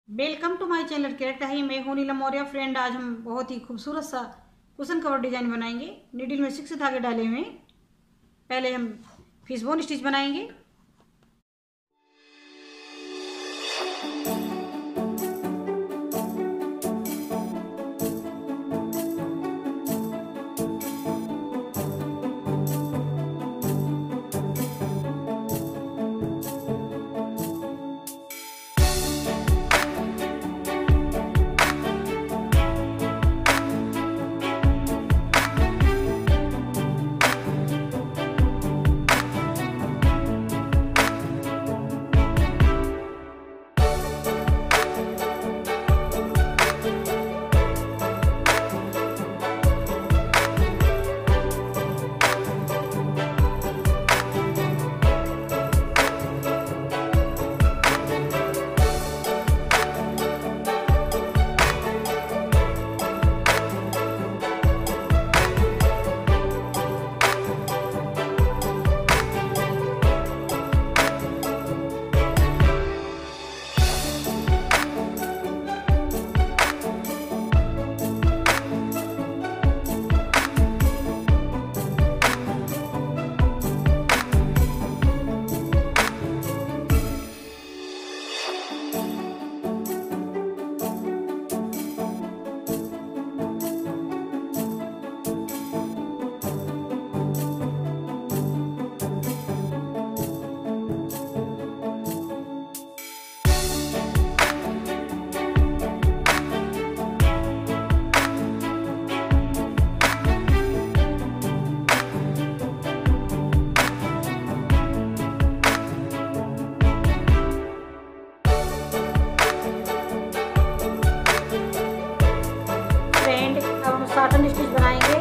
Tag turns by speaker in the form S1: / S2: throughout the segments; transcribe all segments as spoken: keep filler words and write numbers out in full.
S1: Welcome to my channel कढ़ाई। मैं हूं नीलम मौर्य। फ्रेंड, आज हम बहुत ही खूबसूरत सा कुशन कवर डिजाइन बनाएंगे। नीडल में सिक्स धागे डाले हुए। पहले हम फिशबोन स्टिच बनाएंगे। साटन स्टिच बनाएंगे।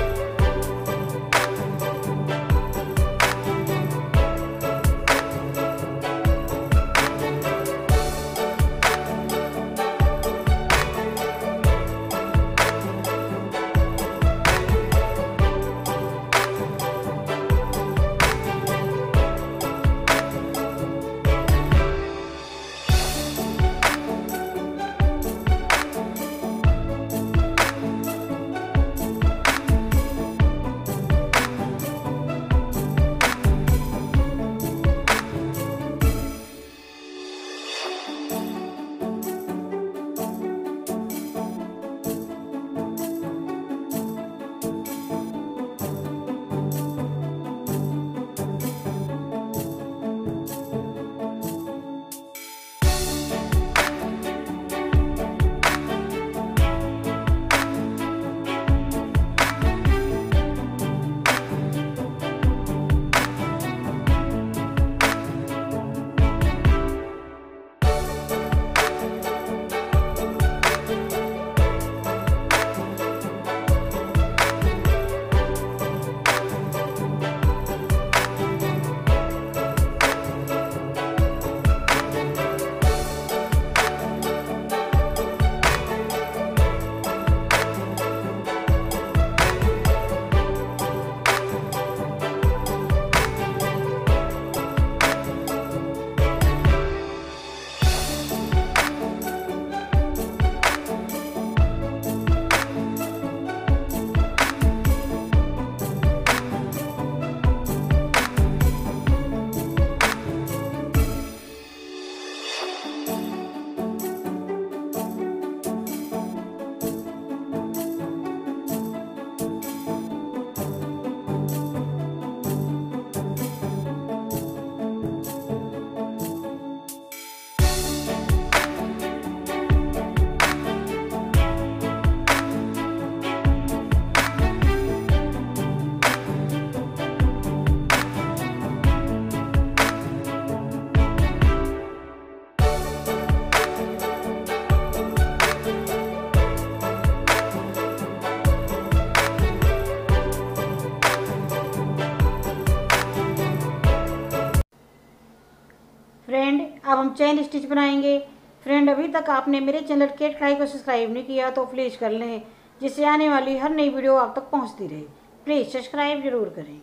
S1: फ्रेंड, अब हम चेन स्टिच बनाएंगे। फ्रेंड, अभी तक आपने मेरे चैनल के कढ़ाई को सब्सक्राइब नहीं किया तो प्लीज़ कर लें, जिससे आने वाली हर नई वीडियो आप तक पहुंचती रहे। प्लीज़ सब्सक्राइब जरूर करें।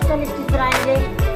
S1: चेन स्टिच बनाएंगे।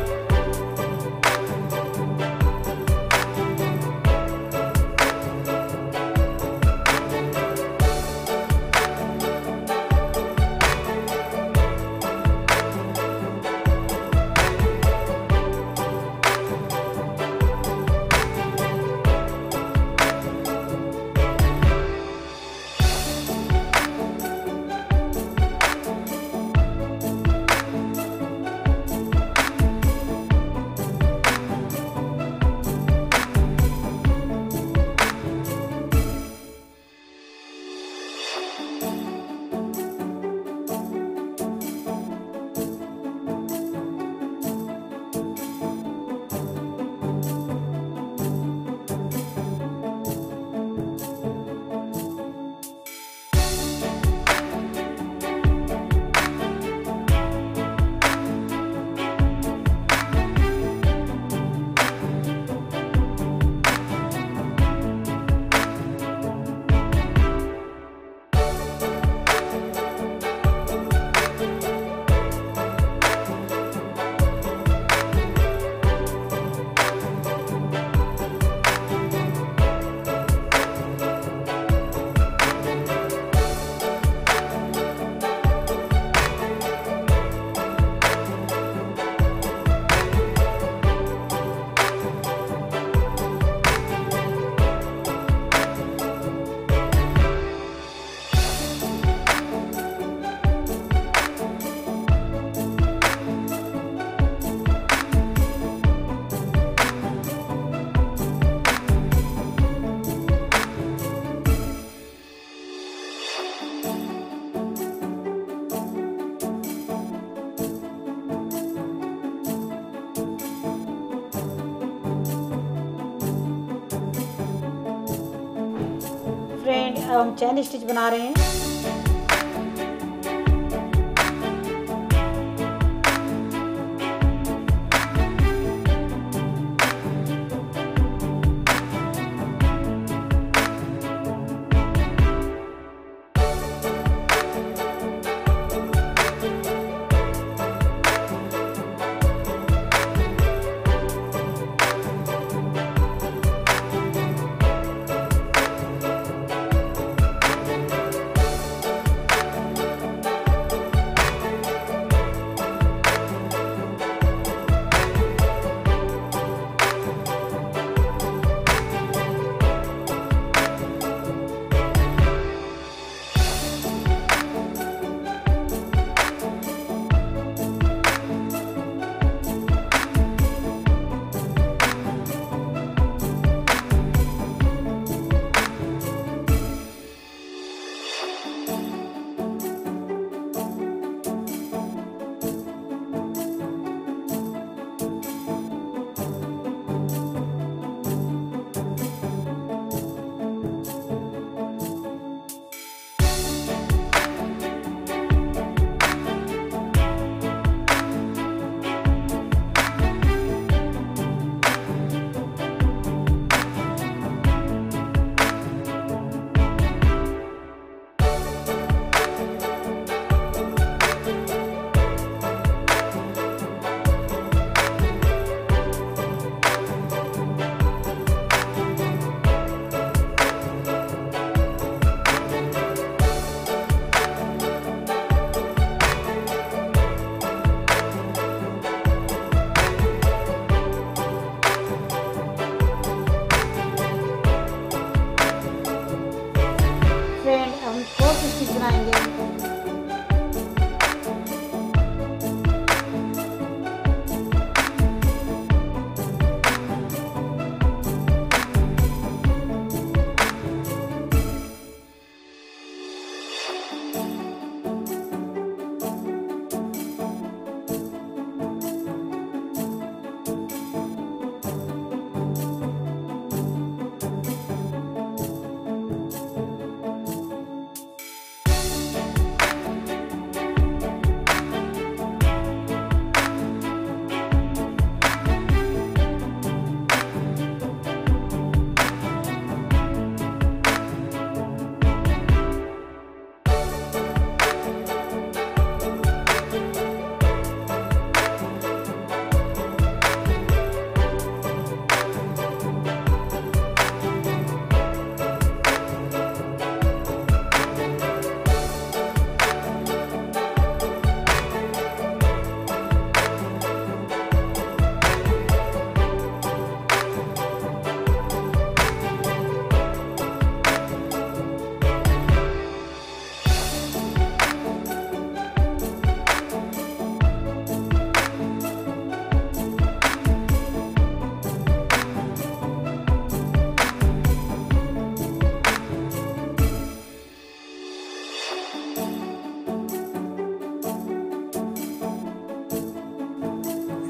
S1: फ्रेंड अब हम चैन स्टिच बना रहे हैं।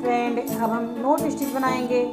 S1: फ्रेंड अब हम नोट स्टिच बनाएंगे।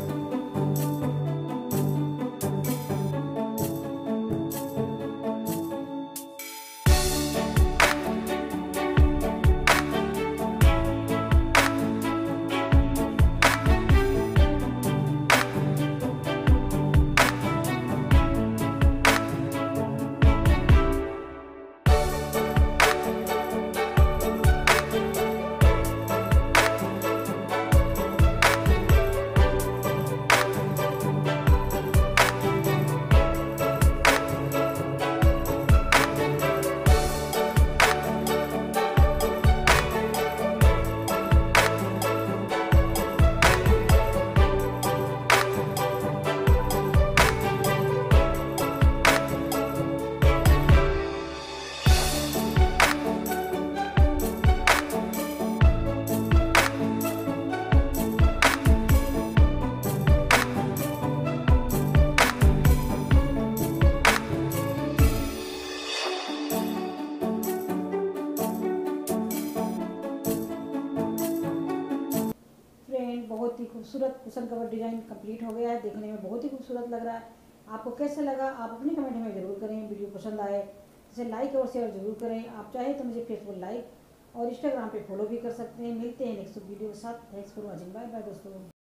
S1: बहुत ही खूबसूरत कुशन कवर डिज़ाइन कंप्लीट हो गया है। देखने में बहुत ही खूबसूरत लग रहा है। आपको कैसे लगा आप अपने कमेंट में ज़रूर करें। वीडियो पसंद आए इसे लाइक और शेयर ज़रूर करें। आप चाहे तो मुझे फेसबुक लाइक और इंस्टाग्राम पे फॉलो भी कर सकते हैं। मिलते हैं नेक्स्ट वीडियो के साथ। Thanks for watching. Bye bye दोस्तों।